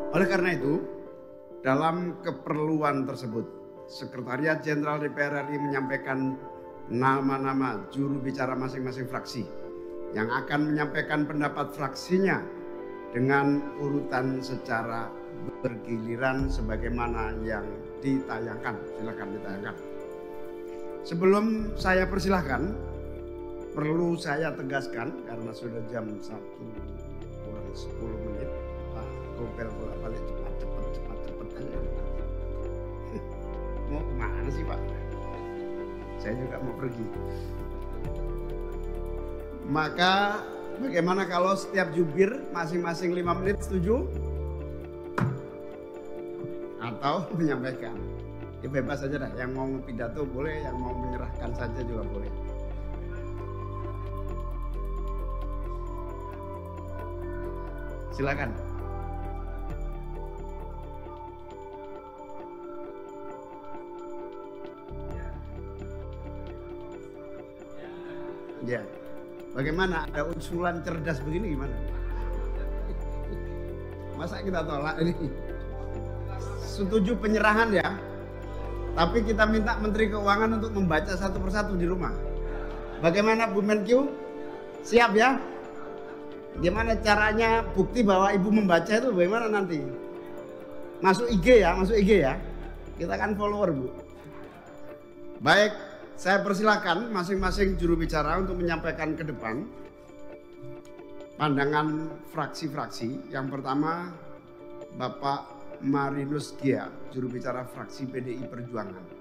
Oleh karena itu, dalam keperluan tersebut, Sekretariat Jenderal DPR RI menyampaikan nama-nama juru bicara masing-masing fraksi yang akan menyampaikan pendapat fraksinya dengan urutan secara bergiliran sebagaimana yang ditayangkan. Silakan ditayangkan. Sebelum saya persilahkan, perlu saya tegaskan karena sudah jam 1:10. Pak Gopel bolak-balik cepat aja. Mau kemana sih Pak? Saya juga mau pergi. Maka bagaimana kalau setiap jubir masing-masing 5 menit, setuju? Atau menyampaikan? Ya bebas saja dah, yang mau pidato boleh, yang mau menyerahkan saja juga boleh. Silakan. Ya. Bagaimana, ada usulan cerdas begini gimana? Masa kita tolak ini? Setuju penyerahan ya. Tapi kita minta Menteri Keuangan untuk membaca satu persatu di rumah. Bagaimana Bu Menkyu? Siap ya? Gimana caranya bukti bahwa Ibu membaca itu bagaimana nanti? Masuk IG ya. Kita kan follower Bu. Baik, saya persilakan masing-masing juru bicara untuk menyampaikan ke depan pandangan fraksi-fraksi. Yang pertama, Bapak Marinus Gia, juru bicara fraksi PDI Perjuangan.